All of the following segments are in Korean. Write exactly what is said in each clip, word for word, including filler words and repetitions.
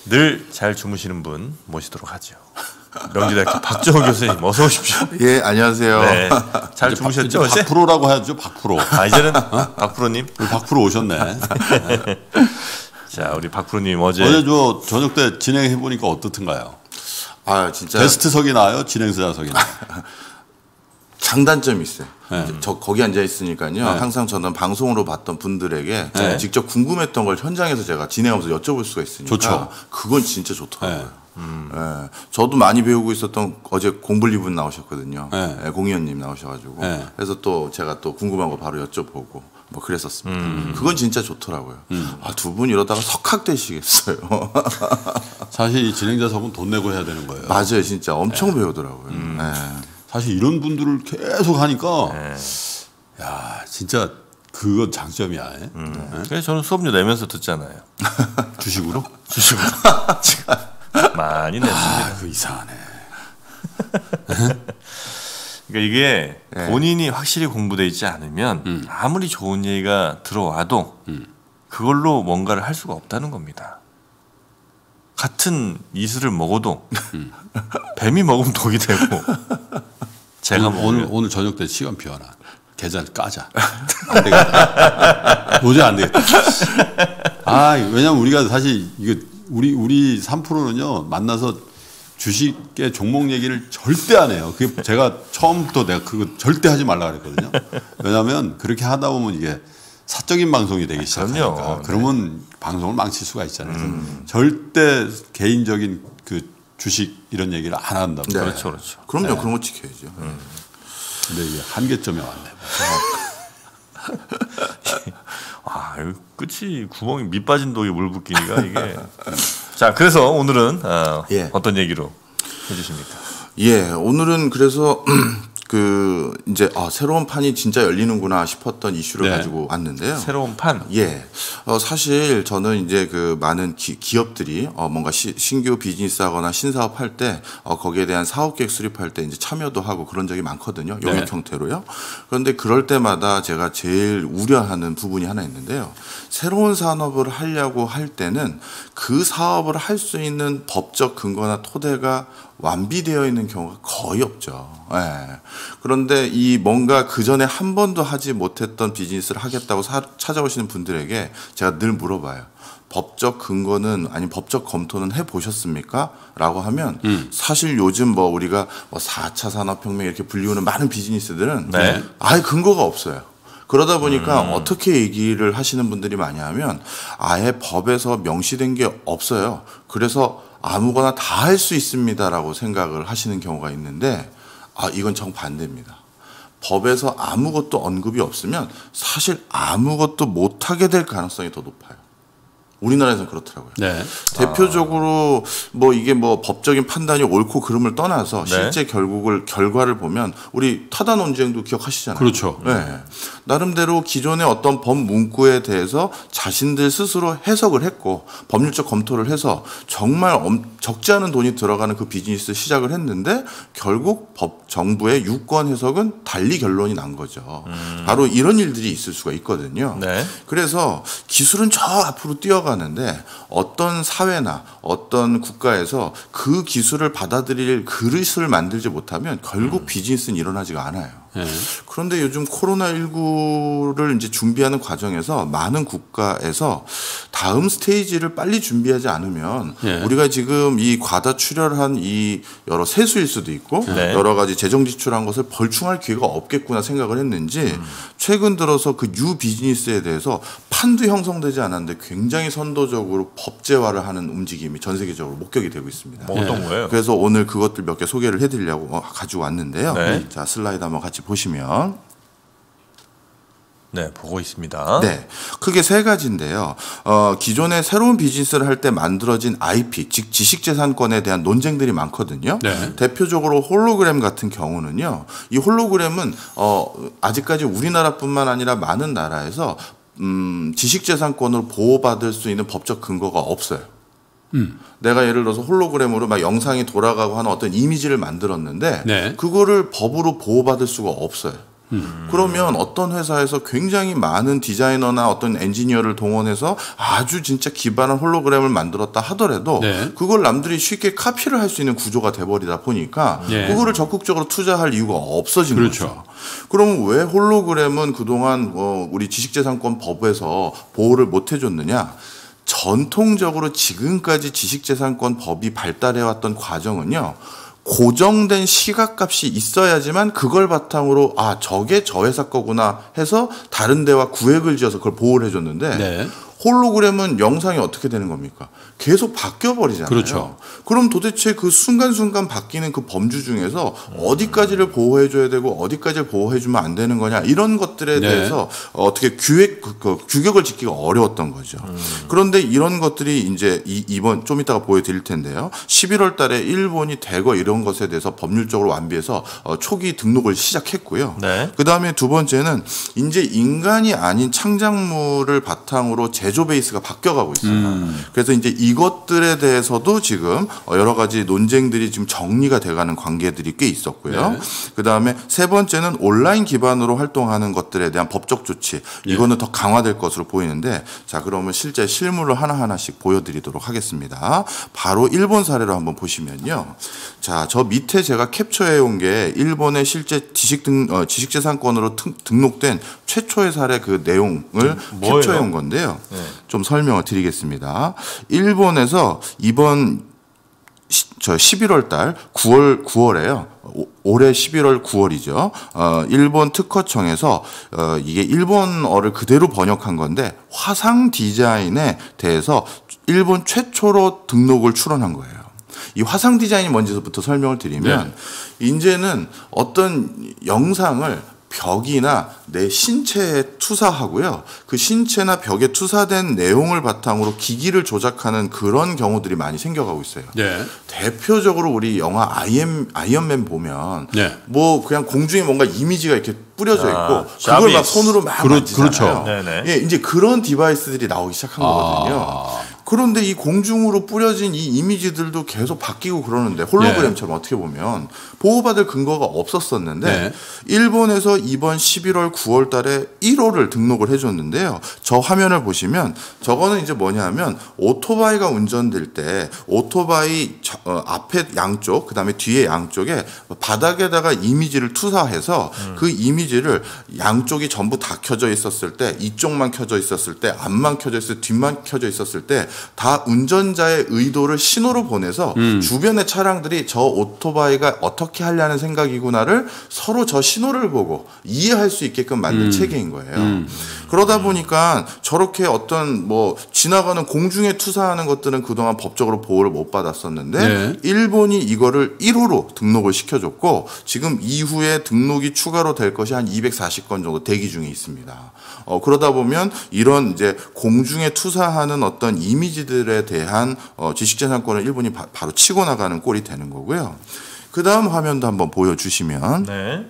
늘 잘 주무시는 분 모시도록 하죠. 명지대학교 박정호 교수님 어서 오십시오. 예, 안녕하세요. 네, 잘 주무셨죠? 박, 박프로라고 해야죠. 박프로. 아, 이제는 어? 박프로님. 우리 박프로 오셨네. 자, 우리 박프로님 어제 어제 저 저녁 때 진행해 보니까 어떻든가요? 아, 진짜 게스트석이 나아요? 진행자석이 나아요? 장단점이 있어요. 네. 저 거기 앉아 있으니까요. 네. 항상 저는 방송으로 봤던 분들에게 네. 직접 궁금했던 걸 현장에서 제가 진행하면서 여쭤볼 수가 있으니까 좋죠. 그건 진짜 좋더라고요. 네. 음. 네. 저도 많이 배우고 있었던 어제 공블리 분 나오셨거든요. 네. 네, 공의원님 나오셔가지고 네. 그래서 또 제가 또 궁금한 거 바로 여쭤보고 뭐 그랬었습니다. 음. 그건 진짜 좋더라고요. 음. 아, 두 분 이러다가 석학되시겠어요. 사실 이 진행자석은 돈 내고 해야 되는 거예요. 맞아요, 진짜 엄청 네. 배우더라고요. 음. 네. 사실 이런 분들을 계속 하니까 네. 야 진짜 그건 장점이야. 음. 네. 그래서 저는 수업료 내면서 듣잖아요. 주식으로? 주식으로 많이 냈습니다. 아, 그 이상하네. 그러니까 이게 네. 본인이 확실히 공부돼 있지 않으면 음. 아무리 좋은 얘기가 들어와도 음. 그걸로 뭔가를 할 수가 없다는 겁니다. 같은 이슬을 먹어도 음. 뱀이 먹으면 독이 되고 제가 오늘, 먹으면 오늘, 오늘 저녁 때 시간 비워놔. 계좌 까자. 안 되겠다. 도저히 안 되겠다. 아, 왜냐면 우리가 사실 이거 우리 우리 삼 프로는요 만나서 주식의 종목 얘기를 절대 안 해요. 그게 제가 처음부터 내가 그거 절대 하지 말라 그랬거든요. 왜냐하면 그렇게 하다 보면 이게 사적인 방송이 되기 시작하니까 그럼요. 그러면 네. 방송을 망칠 수가 있잖아요. 음. 절대 개인적인 그 주식 이런 얘기를 안 한다고. 네. 그렇죠, 그렇죠. 그럼요, 네. 그런 거 지켜야죠. 음. 근데 이게 한계점에 왔네. 아, 이거 끝이 구멍이 밑 빠진 독에 물 붓기니까 이게. 자, 그래서 오늘은 어, 예. 어떤 얘기로 해주십니까? 예, 오늘은 그래서 그 이제 아, 새로운 판이 진짜 열리는구나 싶었던 이슈를 네. 가지고 왔는데요. 새로운 판. 예, 어, 사실 저는 이제 그 많은 기, 기업들이 어, 뭔가 시, 신규 비즈니스하거나 신사업 할 때 어, 거기에 대한 사업 계획 수립할 때 이제 참여도 하고 그런 적이 많거든요. 용역 네. 형태로요. 그런데 그럴 때마다 제가 제일 우려하는 부분이 하나 있는데요. 새로운 산업을 하려고 할 때는 그 사업을 할 수 있는 법적 근거나 토대가 완비되어 있는 경우가 거의 없죠. 예. 그런데 이 뭔가 그 전에 한 번도 하지 못했던 비즈니스를 하겠다고 사, 찾아오시는 분들에게 제가 늘 물어봐요. 법적 근거는 아니 법적 검토는 해 보셨습니까? 라고 하면 음. 사실 요즘 뭐 우리가 뭐 사 차 산업혁명 이렇게 불리우는 많은 비즈니스들은 네. 아예 근거가 없어요. 그러다 보니까 음. 어떻게 얘기를 하시는 분들이 많이 하면 아예 법에서 명시된 게 없어요. 그래서 아무거나 다 할 수 있습니다라고 생각을 하시는 경우가 있는데 아 이건 정반대입니다. 법에서 아무것도 언급이 없으면 사실 아무것도 못하게 될 가능성이 더 높아요. 우리나라에서는 그렇더라고요. 네. 대표적으로 뭐 이게 뭐 법적인 판단이 옳고 그름을 떠나서 네. 실제 결국을 결과를 보면 우리 타다 논쟁도 기억하시잖아요. 그렇죠. 네. 나름대로 기존의 어떤 법 문구에 대해서 자신들 스스로 해석을 했고 법률적 검토를 해서 정말 엄, 적지 않은 돈이 들어가는 그 비즈니스 시작을 했는데 결국 법 정부의 유권 해석은 달리 결론이 난 거죠. 음. 바로 이런 일들이 있을 수가 있거든요. 네. 그래서 기술은 저 앞으로 뛰어가는데 어떤 사회나 어떤 국가에서 그 기술을 받아들일 그릇을 만들지 못하면 결국 음. 비즈니스는 일어나지가 않아요. 네. 그런데 요즘 코로나십구를 이제 준비하는 과정에서 많은 국가에서 다음 스테이지를 빨리 준비하지 않으면 네. 우리가 지금 이 과다 출혈한 이 여러 세수일 수도 있고 네. 여러 가지 재정 지출한 것을 벌충할 기회가 없겠구나 생각을 했는지 음. 최근 들어서 그 뉴 비즈니스에 대해서 판도 형성되지 않았는데 굉장히 선도적으로 법제화를 하는 움직임이 전 세계적으로 목격이 되고 있습니다. 뭐 어떤 네. 거예요? 그래서 오늘 그것들 몇 개 소개를 해드리려고 가지고 왔는데요. 네. 자 슬라이드 한번 같이 보시면 네, 보고 있습니다. 네, 크게 세 가지인데요. 어, 기존에 새로운 비즈니스를 할 때 만들어진 아이피, 즉 지식재산권에 대한 논쟁들이 많거든요. 네. 대표적으로 홀로그램 같은 경우는요. 이 홀로그램은 어, 아직까지 우리나라뿐만 아니라 많은 나라에서 음, 지식재산권을 보호받을 수 있는 법적 근거가 없어요. 음. 내가 예를 들어서 홀로그램으로 막 영상이 돌아가고 하는 어떤 이미지를 만들었는데 네. 그거를 법으로 보호받을 수가 없어요. 음. 그러면 어떤 회사에서 굉장히 많은 디자이너나 어떤 엔지니어를 동원해서 아주 진짜 기발한 홀로그램을 만들었다 하더라도 네. 그걸 남들이 쉽게 카피를 할 수 있는 구조가 돼버리다 보니까 네. 그거를 적극적으로 투자할 이유가 없어진 그렇죠. 거죠. 그럼 왜 홀로그램은 그동안 어 우리 지식재산권 법에서 보호를 못 해줬느냐? 전통적으로 지금까지 지식재산권 법이 발달해왔던 과정은요. 고정된 시각값이 있어야지만 그걸 바탕으로 아 저게 저 회사 거구나 해서 다른 데와 구획을 지어서 그걸 보호를 해줬는데 네. 홀로그램은 영상이 어떻게 되는 겁니까? 계속 바뀌어 버리잖아요. 그렇죠. 그럼 도대체 그 순간순간 바뀌는 그 범주 중에서 어디까지를 보호해 줘야 되고 어디까지를 보호해 주면 안 되는 거냐 이런 것들에 네. 대해서 어떻게 규획 그, 그, 규격을 짓기가 어려웠던 거죠. 음. 그런데 이런 것들이 이제 이, 이번 좀 이따가 보여드릴 텐데요. 십일월 달에 일본이 대거 이런 것에 대해서 법률적으로 완비해서 어, 초기 등록을 시작했고요. 네. 그 다음에 두 번째는 이제 인간이 아닌 창작물을 바탕으로 제조 베이스가 바뀌어가고 있어요. 음. 그래서 이제 이것들에 대해서도 지금 여러 가지 논쟁들이 지금 정리가 돼가는 관계들이 꽤 있었고요. 네. 그 다음에 세 번째는 온라인 기반으로 활동하는 것들에 대한 법적 조치. 이거는 네. 더 강화될 것으로 보이는데 자 그러면 실제 실물로 하나하나씩 보여드리도록 하겠습니다. 바로 일본 사례로 한번 보시면요. 자, 저 밑에 제가 캡처해 온 게 일본의 실제 지식 등, 어, 지식재산권으로 등, 등록된 최초의 사례 그 내용을 음, 캡처해 온 건데요. 네. 좀 설명을 드리겠습니다. 일본에서 이번 시, 저 십일월 달 구월 구월에요. 오, 올해 십일월 구월이죠. 어, 일본 특허청에서 어, 이게 일본어를 그대로 번역한 건데 화상 디자인에 대해서 일본 최초로 등록을 출원한 거예요. 이 화상 디자인이 뭔지부터 설명을 드리면 네. 이제는 어떤 영상을 벽이나 내 신체에 투사하고요. 그 신체나 벽에 투사된 내용을 바탕으로 기기를 조작하는 그런 경우들이 많이 생겨가고 있어요. 네. 대표적으로 우리 영화 아이엠, 아이언맨 보면 네. 뭐 그냥 공중에 뭔가 이미지가 이렇게 뿌려져 있고 아, 그걸 막 손으로 막 그렇, 만지잖아요. 그렇죠. 예, 이제 그런 디바이스들이 나오기 시작한 아. 거거든요. 그런데 이 공중으로 뿌려진 이 이미지들도 계속 바뀌고 그러는데 홀로그램처럼 네. 어떻게 보면 보호받을 근거가 없었었는데 네. 일본에서 이번 십일월 구월 달에 일 호를 등록을 해줬는데요. 저 화면을 보시면 저거는 이제 뭐냐면 오토바이가 운전될 때 오토바이 저, 어, 앞에 양쪽 그다음에 뒤에 양쪽에 바닥에다가 이미지를 투사해서 음. 그 이미지를 양쪽이 전부 다 켜져 있었을 때 이쪽만 켜져 있었을 때 앞만 켜져 있을 때 뒷만 켜져 있었을 때 다 운전자의 의도를 신호로 보내서 음. 주변의 차량들이 저 오토바이가 어떻게 하려는 생각이구나를 서로 저 신호를 보고 이해할 수 있게끔 만든 음. 체계인 거예요. 음. 그러다 보니까 저렇게 어떤 뭐 지나가는 공중에 투사하는 것들은 그동안 법적으로 보호를 못 받았었는데 네. 일본이 이거를 일 호로 등록을 시켜줬고 지금 이후에 등록이 추가로 될 것이 한 이백사십 건 정도 대기 중에 있습니다. 어, 그러다 보면 이런 이제 공중에 투사하는 어떤 이미지들에 대한 어, 지식재산권을 일본이 바, 바로 치고 나가는 꼴이 되는 거고요. 그 다음 화면도 한번 보여주시면 네.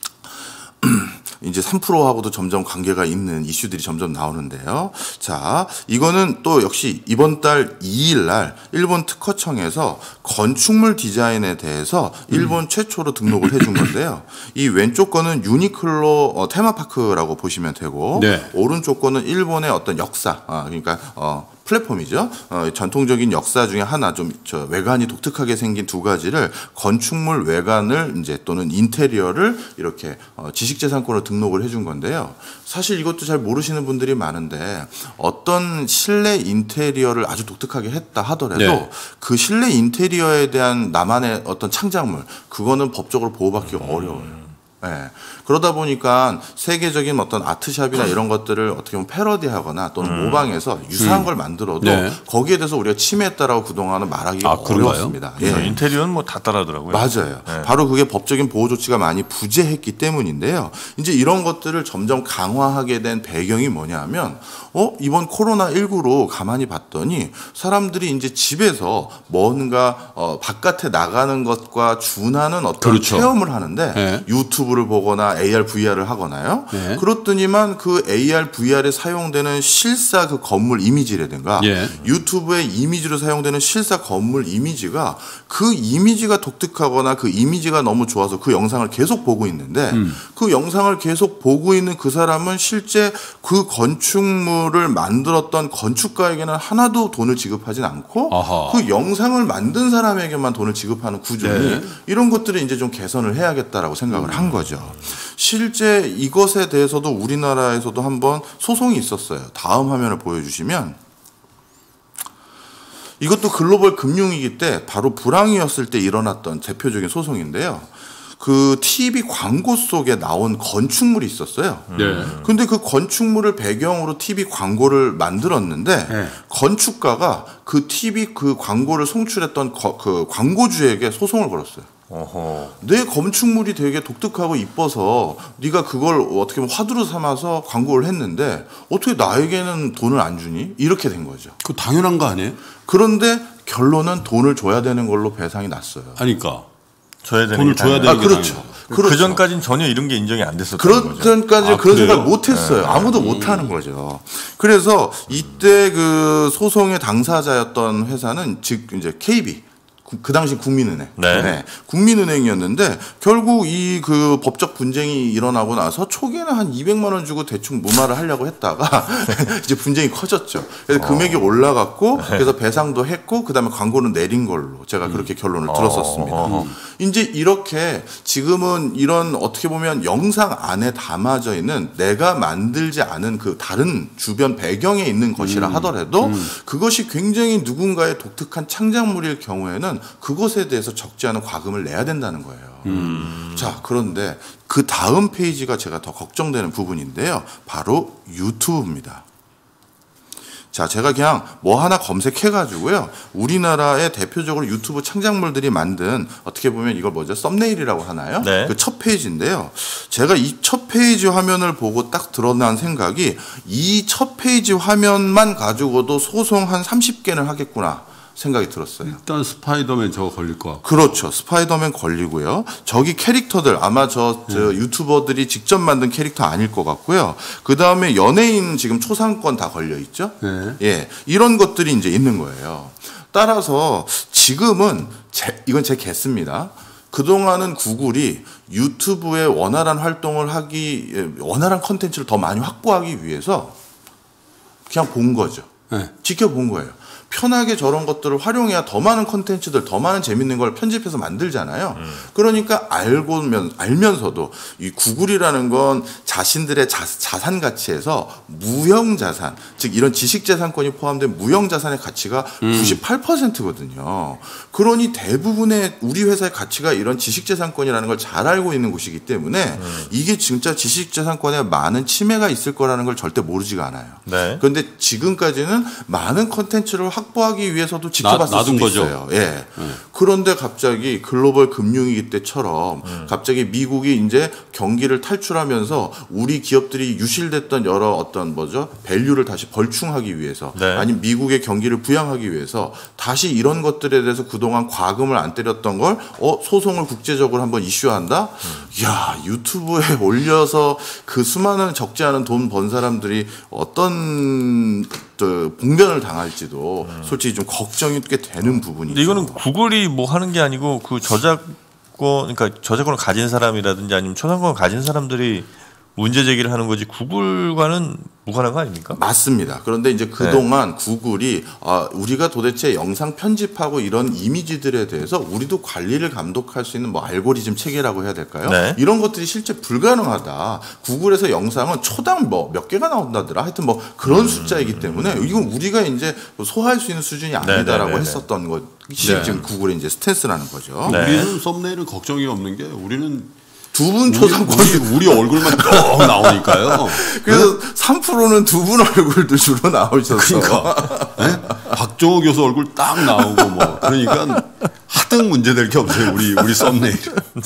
이제 삼 퍼센트하고도 점점 관계가 있는 이슈들이 점점 나오는데요. 자, 이거는 또 역시 이번 달 이 일 날 일본 특허청에서 건축물 디자인에 대해서 일본 음. 최초로 등록을 해준 건데요. 이 왼쪽 거는 유니클로 어, 테마파크라고 보시면 되고 네. 오른쪽 거는 일본의 어떤 역사, 아, 그러니까 어, 플랫폼이죠. 어, 전통적인 역사 중에 하나 좀 저 외관이 독특하게 생긴 두 가지를 건축물 외관을 이제 또는 인테리어를 이렇게 어, 지식재산권으로 등록을 해준 건데요. 사실 이것도 잘 모르시는 분들이 많은데 어떤 실내 인테리어를 아주 독특하게 했다 하더라도 네. 그 실내 인테리어에 대한 나만의 어떤 창작물 그거는 법적으로 보호받기 음. 어려워요. 네. 그러다 보니까 세계적인 어떤 아트샵이나 이런 것들을 어떻게 보면 패러디하거나 또는 음. 모방해서 유사한 음. 걸 만들어도 네. 거기에 대해서 우리가 침해했다라고 그동안은 말하기가 아, 어려웠습니다. 예. 인테리어는 뭐 다 따라하더라고요. 맞아요. 네. 바로 그게 법적인 보호 조치가 많이 부재했기 때문인데요. 이제 이런 것들을 점점 강화하게 된 배경이 뭐냐면 어 이번 코로나 십구로 가만히 봤더니 사람들이 이제 집에서 뭔가 어, 바깥에 나가는 것과 준하는 어떤 그렇죠. 체험을 하는데 네. 유튜브를 보거나 다 에이알, 브이알을 하거나요. 네. 그렇더니만 그 에이알, 브이알에 사용되는 실사 그 건물 이미지라든가 예. 유튜브의 이미지로 사용되는 실사 건물 이미지가 그 이미지가 독특하거나 그 이미지가 너무 좋아서 그 영상을 계속 보고 있는데 음. 그 영상을 계속 보고 있는 그 사람은 실제 그 건축물을 만들었던 건축가에게는 하나도 돈을 지급하진 않고 아하. 그 영상을 만든 사람에게만 돈을 지급하는 구조니 네. 이런 것들을 이제 좀 개선을 해야겠다라고 생각을 음. 한 거죠. 실제 이것에 대해서도 우리나라에서도 한번 소송이 있었어요. 다음 화면을 보여주시면 이것도 글로벌 금융위기 때 바로 불황이었을 때 일어났던 대표적인 소송인데요. 그 티비 광고 속에 나온 건축물이 있었어요. 네. 근데 그 건축물을 배경으로 티비 광고를 만들었는데 네. 건축가가 그 티비 그 광고를 송출했던 거, 그 광고주에게 소송을 걸었어요. 어허. 내 건축물이 되게 독특하고 이뻐서 네가 그걸 어떻게 보면 화두로 삼아서 광고를 했는데 어떻게 나에게는 돈을 안 주니? 이렇게 된 거죠. 그 당연한 거 아니에요? 그런데 결론은 돈을 줘야 되는 걸로 배상이 났어요. 아니까. 줘야 되는 돈을 줘야 되는 아, 그렇죠. 그렇죠. 그 전까지는 전혀 이런 게 인정이 안 됐었던 그런 거죠. 전까지 아, 그런 그래요? 생각 못 했어요. 네. 아무도 음. 못 하는 거죠. 그래서 이때 그 소송의 당사자였던 회사는 즉 이제 케이비 그 당시 국민은행, 네. 네. 국민은행이었는데 결국 이 그 법적 분쟁이 일어나고 나서 초기에는 한 이백만 원 주고 대충 무마를 하려고 했다가 이제 분쟁이 커졌죠. 그래서 어. 금액이 올라갔고 네. 그래서 배상도 했고 그다음에 광고는 내린 걸로 제가 그렇게 결론을 어. 들었었습니다. 어. 이제 이렇게 지금은 이런 어떻게 보면 영상 안에 담아져 있는 내가 만들지 않은 그 다른 주변 배경에 있는 것이라 음. 하더라도 음. 그것이 굉장히 누군가의 독특한 창작물일 경우에는 그것에 대해서 적지 않은 과금을 내야 된다는 거예요. 음. 자, 그런데 그 다음 페이지가 제가 더 걱정되는 부분인데요. 바로 유튜브입니다. 자, 제가 그냥 뭐 하나 검색해가지고요. 우리나라의 대표적으로 유튜브 창작물들이 만든 어떻게 보면 이걸 뭐죠? 썸네일이라고 하나요? 네. 그 첫 페이지인데요. 제가 이 첫 페이지 화면을 보고 딱 드러난 생각이 이 첫 페이지 화면만 가지고도 소송 한 삼십 개는 하겠구나. 생각이 들었어요. 일단 스파이더맨 저거 걸릴 것 같고. 그렇죠. 스파이더맨 걸리고요. 저기 캐릭터들 아마 저, 저 네. 유튜버들이 직접 만든 캐릭터 아닐 것 같고요. 그 다음에 연예인 지금 초상권 다 걸려 있죠. 네. 예, 이런 것들이 이제 있는 거예요. 따라서 지금은 제, 이건 제 개수입니다. 그동안은 구글이 유튜브에 원활한 활동을 하기, 원활한 컨텐츠를 더 많이 확보하기 위해서 그냥 본 거죠. 네. 지켜본 거예요. 편하게 저런 것들을 활용해야 더 많은 콘텐츠들, 더 많은 재밌는 걸 편집해서 만들잖아요. 음. 그러니까 알고면 알면서도 이 구글이라는 건 자신들의 자, 자산 가치에서 무형 자산, 즉 이런 지식 재산권이 포함된 무형 자산의 가치가 음. 구십팔 퍼센트거든요. 그러니 대부분의 우리 회사의 가치가 이런 지식 재산권이라는 걸 잘 알고 있는 곳이기 때문에 음. 이게 진짜 지식 재산권에 많은 침해가 있을 거라는 걸 절대 모르지가 않아요. 네. 그런데 지금까지는 많은 콘텐츠를 확 확보하기 위해서도 지켜봤을 수도 거죠. 있어요. 예. 음. 그런데 갑자기 글로벌 금융위기 때처럼 음. 갑자기 미국이 이제 경기를 탈출하면서 우리 기업들이 유실됐던 여러 어떤 뭐죠 밸류를 다시 벌충하기 위해서 네. 아니면 미국의 경기를 부양하기 위해서 다시 이런 것들에 대해서 그동안 과금을 안 때렸던 걸 어, 소송을 국제적으로 한번 이슈한다. 음. 야 유튜브에 올려서 그 수많은 적지 않은 돈 번 사람들이 어떤 또 봉변을 당할지도 음. 솔직히 좀 걱정이 꽤 되는 부분이죠. 이거는 구글이 뭐 하는 게 아니고 그 저작권, 그러니까 저작권을 가진 사람이라든지 아니면 초상권을 가진 사람들이 문제 제기를 하는 거지 구글과는 무관한 거 아닙니까? 맞습니다. 그런데 이제 그동안 네. 구글이 아, 우리가 도대체 영상 편집하고 이런 이미지들에 대해서 우리도 관리를 감독할 수 있는 뭐 알고리즘 체계라고 해야 될까요? 네. 이런 것들이 실제 불가능하다. 구글에서 영상은 초당 뭐 몇 개가 나온다더라. 하여튼 뭐 그런 음. 숫자이기 때문에 이건 우리가 이제 소화할 수 있는 수준이 아니다라고 네네네네. 했었던 것이 네. 지금 구글의 이제 스탠스라는 거죠. 네. 우리는 썸네일은 걱정이 없는 게 우리는 두 분 초상권이 우리, 우리 얼굴만 쭉 나오니까요. 그래서 네? 삼 퍼센트는 두 분 얼굴도 주로 나오셔서. 그러니까 네? 박정호 교수 얼굴 딱 나오고 뭐 그러니까 하등 문제될 게 없어요. 우리 우리 썸네일.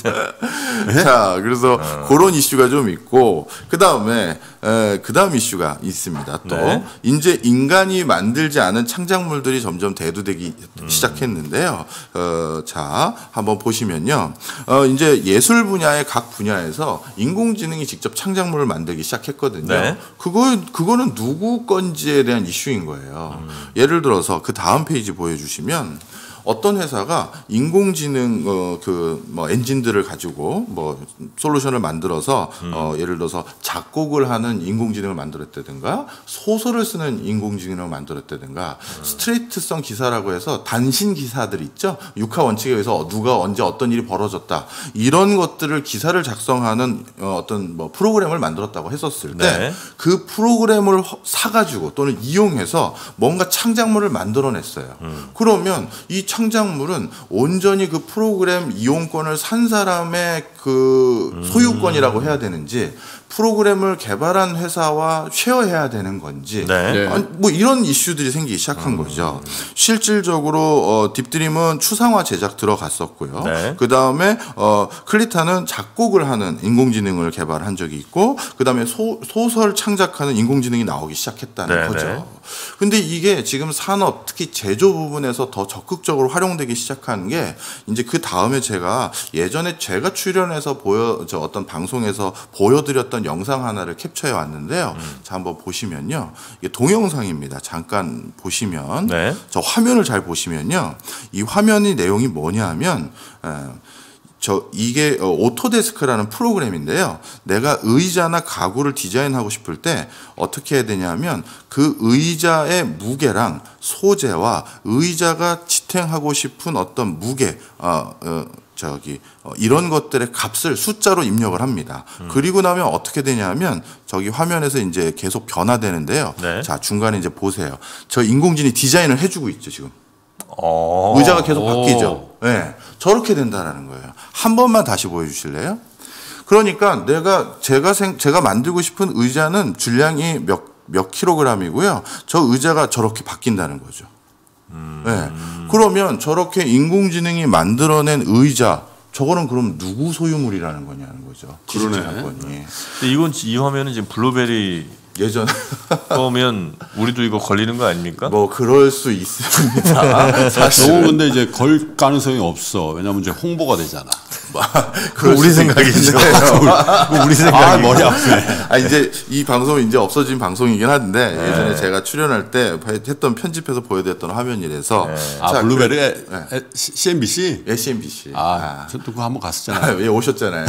네? 자, 그래서 어. 그런 이슈가 좀 있고 그 다음에 그 다음 이슈가 있습니다. 또 네. 이제 인간이 만들지 않은 창작물들이 점점 대두되기 음. 시작했는데요. 어, 자, 한번 보시면요. 어, 이제 예술 분야의 각 분야에서 인공지능이 직접 창작물을 만들기 시작했거든요. 네. 그거 그거는 누구 건지에 대한 이슈인 거예요. 음. 예를 들어서 그 다음 페이지 보여주시면. 어떤 회사가 인공지능 어, 그 뭐 엔진들을 가지고 뭐 솔루션을 만들어서 음. 어, 예를 들어서 작곡을 하는 인공지능을 만들었다든가 소설을 쓰는 인공지능을 만들었다든가 음. 스트레이트성 기사라고 해서 단신 기사들 있죠. 육하 원칙에 의해서 누가 언제 어떤 일이 벌어졌다 이런 것들을 기사를 작성하는 어, 어떤 뭐 프로그램을 만들었다고 했었을 때 그 네. 프로그램을 사가지고 또는 이용해서 뭔가 창작물을 만들어냈어요. 음. 그러면 이 창작물은 온전히 그 프로그램 이용권을 산 사람의 그 소유권이라고 해야 되는지 프로그램을 개발한 회사와 쉐어해야 되는 건지 네. 아니, 뭐 이런 이슈들이 생기기 시작한 음. 거죠. 실질적으로 어, 딥드림은 추상화 제작 들어갔었고요. 네. 그 다음에 어, 클리타는 작곡을 하는 인공지능을 개발한 적이 있고 그 다음에 소설 창작하는 인공지능이 나오기 시작했다는 네. 거죠. 네. 근데 이게 지금 산업 특히 제조 부분에서 더 적극적으로 활용되기 시작한 게 이제 그 다음에 제가 예전에 제가 출연해서 보여 저 어떤 방송에서 보여드렸던 영상 하나를 캡처해 왔는데요. 음. 자 한번 보시면요. 이게 동영상입니다. 잠깐 보시면 네. 저 화면을 잘 보시면요. 이 화면의 내용이 뭐냐면 에, 저 이게 오토데스크라는 프로그램인데요. 내가 의자나 가구를 디자인하고 싶을 때 어떻게 해야 되냐면 그 의자의 무게랑 소재와 의자가 지탱하고 싶은 어떤 무게 어, 어, 저기 어, 이런 것들의 값을 숫자로 입력을 합니다. 음. 그리고 나면 어떻게 되냐면 저기 화면에서 이제 계속 변화되는데요. 네. 자 중간에 이제 보세요. 저 인공지능이 디자인을 해주고 있죠 지금. 오. 의자가 계속 바뀌죠. 네, 저렇게 된다라는 거예요. 한 번만 다시 보여주실래요? 그러니까 내가 제가 생, 제가 만들고 싶은 의자는 줄량이 몇, 몇 킬로그램이고요. 저 의자가 저렇게 바뀐다는 거죠. 음. 네. 그러면 저렇게 인공지능이 만들어낸 의자 저거는 그럼 누구 소유물이라는 거냐는 거죠. 그러네. 근데 이건 이 화면은 지금 블루베리 예전 거면 우리도 이거 걸리는 거 아닙니까? 뭐 그럴 수 있습니다. 사실. 너무 근데 이제 걸 가능성이 없어. 왜냐면 이제 홍보가 되잖아. 우리 생각이죠. 우리 생각이 아, 머리 아프네. 아 이제 이 방송은 이제 없어진 방송이긴 한데 네. 예전에 제가 출연할 때 했던 편집해서 보여드렸던 화면이래서 네. 아 자, 블루베리 네. 씨엔비씨? 네, 씨엔비씨. 아, 저 또 그거 한번 갔었잖아요. 아, 예, 오셨잖아요.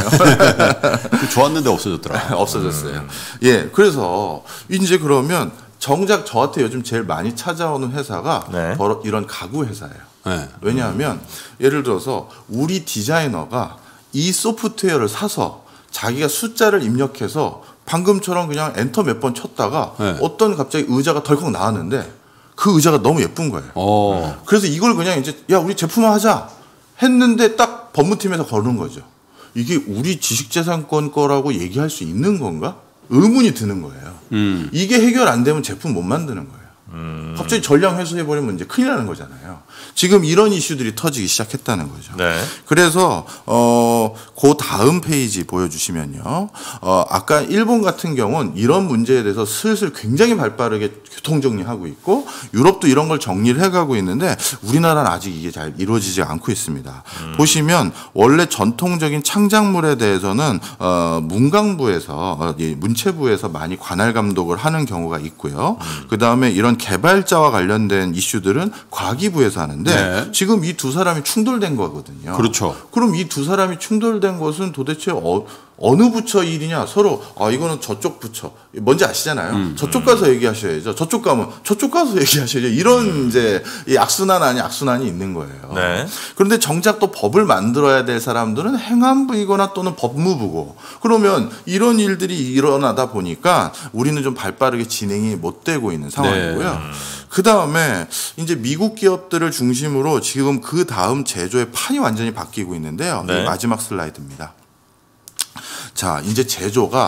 좋았는데 없어졌더라. 없어졌어요. 음. 예, 그래서 이제 그러면 정작 저한테 요즘 제일 많이 찾아오는 회사가 네. 바로 이런 가구 회사예요. 네. 왜냐하면 예를 들어서 우리 디자이너가 이 소프트웨어를 사서 자기가 숫자를 입력해서 방금처럼 그냥 엔터 몇 번 쳤다가 네. 어떤 갑자기 의자가 덜컥 나왔는데 그 의자가 너무 예쁜 거예요. 오. 그래서 이걸 그냥 이제 야 우리 제품화하자 했는데 딱 법무팀에서 거는 거죠. 이게 우리 지식재산권 거라고 얘기할 수 있는 건가? 의문이 드는 거예요. 음. 이게 해결 안 되면 제품 못 만드는 거예요. 음. 갑자기 전량 회수해버리면 이제 큰일 나는 거잖아요. 지금 이런 이슈들이 터지기 시작했다는 거죠. 네. 그래서 어, 그 다음 페이지 보여주시면요. 어, 아까 일본 같은 경우는 이런 문제에 대해서 슬슬 굉장히 발빠르게 교통정리하고 있고 유럽도 이런 걸 정리를 해가고 있는데 우리나라는 아직 이게 잘 이루어지지 않고 있습니다. 음. 보시면 원래 전통적인 창작물에 대해서는 어, 문광부에서 어, 문체부에서 많이 관할 감독을 하는 경우가 있고요. 음. 그 다음에 이런 개발자와 관련된 이슈들은 과기부에서 하는데 네. 지금 이 두 사람이 충돌된 거거든요. 그렇죠. 그럼 이 두 사람이 충돌된 것은 도대체 어, 어느 부처 일이냐? 서로 아 이거는 저쪽 부처 뭔지 아시잖아요. 음, 저쪽 가서 음. 얘기하셔야죠. 저쪽 가면 저쪽 가서 얘기하셔야죠. 이런 음. 이제 이 악순환 아니 악순환이 있는 거예요. 네. 그런데 정작 또 법을 만들어야 될 사람들은 행안부이거나 또는 법무부고 그러면 이런 일들이 일어나다 보니까 우리는 좀 발빠르게 진행이 못 되고 있는 상황이고요. 네. 그 다음에 이제 미국 기업들을 중심으로 지금 그 다음 제조의 판이 완전히 바뀌고 있는데요. 네. 마지막 슬라이드입니다. 자, 이제 제조가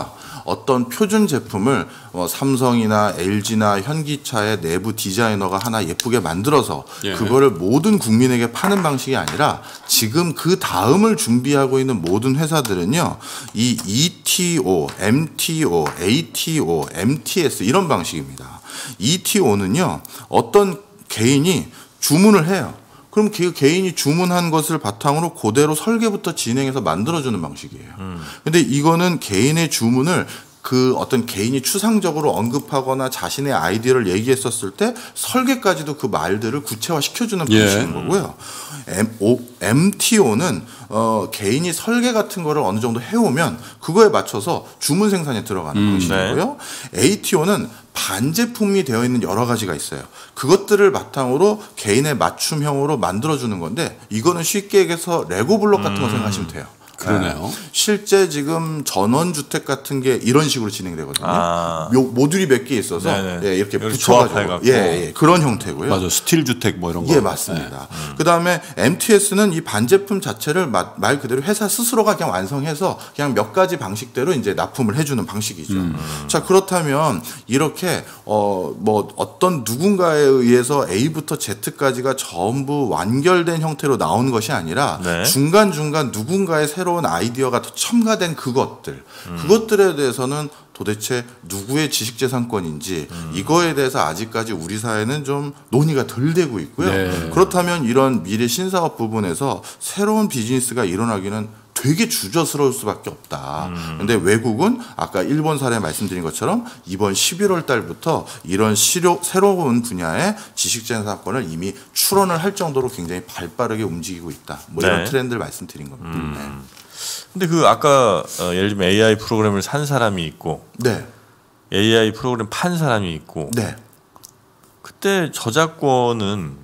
어떤 표준 제품을 어, 삼성이나 엘지나 현기차의 내부 디자이너가 하나 예쁘게 만들어서 예. 그거를 모든 국민에게 파는 방식이 아니라 지금 그 다음을 준비하고 있는 모든 회사들은요, 이 이티오, 엠티오, 에이티오, 엠티에스 이런 방식입니다. 이티오는요, 어떤 개인이 주문을 해요. 그럼 그 개인이 주문한 것을 바탕으로 그대로 설계부터 진행해서 만들어주는 방식이에요. 음. 근데 이거는 개인의 주문을 그 어떤 개인이 추상적으로 언급하거나 자신의 아이디어를 얘기했었을 때 설계까지도 그 말들을 구체화시켜주는 방식인 예. 거고요. M, O, 엠티오는 어, 개인이 설계 같은 거를 어느 정도 해오면 그거에 맞춰서 주문 생산에 들어가는 음, 방식이고요. 네. 에이티오는 반제품이 되어 있는 여러 가지가 있어요. 그것들을 바탕으로 개인의 맞춤형으로 만들어주는 건데 이거는 쉽게 얘기해서 레고 블록 같은 거 생각하시면 돼요. 그러네요. 네. 실제 지금 전원주택 같은 게 이런 식으로 진행되거든요. 아. 요, 모듈이 몇 개 있어서 예, 이렇게 붙여가지고 예, 예, 그런 형태고요. 맞아, 스틸 주택 뭐 이런 거. 예, 맞습니다. 네. 음. 그 다음에 엠티에스는 이 반제품 자체를 마, 말 그대로 회사 스스로가 그냥 완성해서 그냥 몇 가지 방식대로 이제 납품을 해주는 방식이죠. 음. 자, 그렇다면 이렇게 어, 뭐 어떤 누군가에 의해서 A부터 Z까지가 전부 완결된 형태로 나온 것이 아니라 네. 중간중간 누군가의 새로운 아이디어가 첨가된 그것들, 음. 그것들에 대해서는 도대체 누구의 지식재산권인지 음. 이거에 대해서 아직까지 우리 사회는 좀 논의가 덜 되고 있고요. 네. 그렇다면 이런 미래 신사업 부분에서 새로운 비즈니스가 일어나기는 되게 주저스러울 수밖에 없다. 그런데 음. 외국은 아까 일본 사례 말씀드린 것처럼 이번 십일월 달부터 이런 시료, 새로운 분야의 지식재산권을 이미 출원을 할 정도로 굉장히 발빠르게 움직이고 있다. 뭐 이런 네. 트렌드를 말씀드린 겁니다. 음. 네. 근데 그 아까 어, 예를 들면 에이아이 프로그램을 산 사람이 있고, 네. 에이아이 프로그램 판 사람이 있고, 네. 그때 저작권은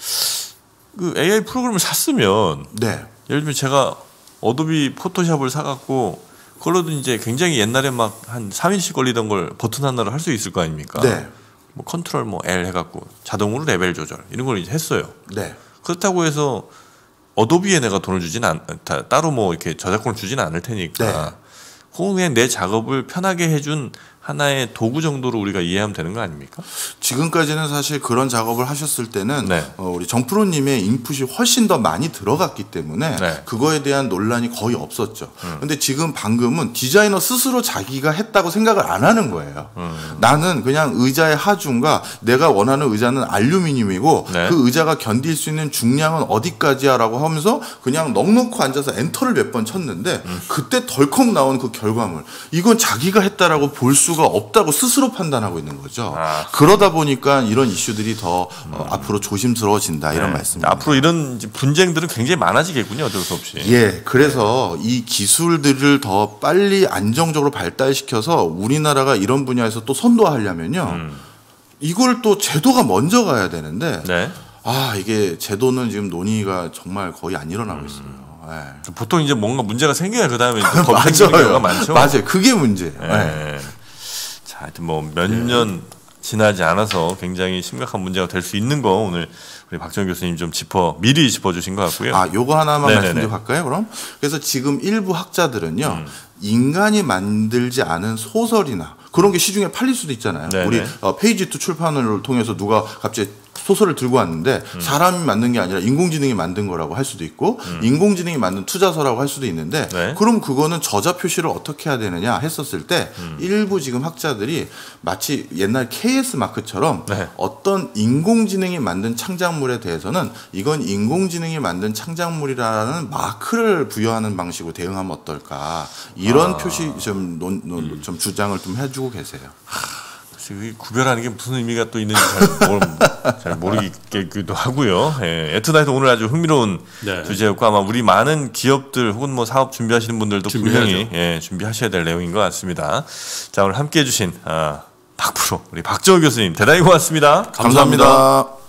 그 에이아이 프로그램을 샀으면, 네. 예를 들면 제가 어도비 포토샵을 사갖고 그걸로도 이제 굉장히 옛날에 막 한 삼 일씩 걸리던 걸 버튼 하나로 할 수 있을 거 아닙니까? 네. 뭐 컨트롤 뭐 L 해갖고 자동으로 레벨 조절 이런 걸 이제 했어요. 네. 그렇다고 해서 어도비에 내가 돈을 주진 않, 따로 뭐 이렇게 저작권을 주진 않을 테니까. 네. 그건 그냥 내 작업을 편하게 해준 하나의 도구 정도로 우리가 이해하면 되는 거 아닙니까? 지금까지는 사실 그런 작업을 하셨을 때는 네. 어, 우리 정프로님의 인풋이 훨씬 더 많이 들어갔기 때문에 네. 그거에 대한 논란이 거의 없었죠. 음. 근데 지금 방금은 디자이너 스스로 자기가 했다고 생각을 안 하는 거예요. 음. 나는 그냥 의자의 하중과 내가 원하는 의자는 알루미늄이고 네. 그 의자가 견딜 수 있는 중량은 어디까지야 라고 하면서 그냥 넉넉히 앉아서 엔터를 몇 번 쳤는데 음. 그때 덜컥 나온 그 결과물 이건 자기가 했다라고 볼 수 가 없다고 스스로 판단하고 있는 거죠. 아, 그러다 보니까 이런 이슈들이 더 음. 어, 앞으로 조심스러워진다 이런 네. 말씀입니다. 앞으로 이런 분쟁들은 굉장히 많아지겠군요. 어쩔 수 없이. 예, 그래서 네. 이 기술들을 더 빨리 안정적으로 발달시켜서 우리나라가 이런 분야에서 또 선도하려면요. 음. 이걸 또 제도가 먼저 가야 되는데 네. 아 이게 제도는 지금 논의가 정말 거의 안 일어나고 음. 있어요. 네. 보통 이제 뭔가 문제가 생겨야 그 다음에 법이 생기는 경우가 많죠. 맞아요. 그게 문제예요. 네. 네. 자, 하여튼 뭐 몇 년 네. 지나지 않아서 굉장히 심각한 문제가 될 수 있는 거 오늘 우리 박정희 교수님 좀 짚어 미리 짚어주신 것 같고요. 아, 요거 하나만 말씀드려 볼까요? 그럼 그래서 지금 일부 학자들은요 음. 인간이 만들지 않은 소설이나 그런 게 시중에 팔릴 수도 있잖아요. 네네. 우리 어, 페이지 투 출판을 통해서 누가 갑자기 소설을 들고 왔는데 음. 사람이 만든 게 아니라 인공지능이 만든 거라고 할 수도 있고 음. 인공지능이 만든 투자서라고 할 수도 있는데 네. 그럼 그거는 저자 표시를 어떻게 해야 되느냐 했었을 때 음. 일부 지금 학자들이 마치 옛날 케이에스 마크처럼 네. 어떤 인공지능이 만든 창작물에 대해서는 이건 인공지능이 만든 창작물이라는 마크를 부여하는 방식으로 대응하면 어떨까 이런 아. 표시 좀, 논, 논, 음. 좀 주장을 좀 해주고 계세요. 구별하는 게 무슨 의미가 또 있는지 잘, 모르, 잘 모르겠기도 하고요. 예, 애트나이트 오늘 아주 흥미로운 네. 주제였고 아마 우리 많은 기업들 혹은 뭐 사업 준비하시는 분들도 준비하죠. 분명히 예, 준비하셔야 될 내용인 것 같습니다. 자 오늘 함께해 주신 아, 박프로 우리 박정희 교수님 대단히 고맙습니다. 감사합니다. 감사합니다.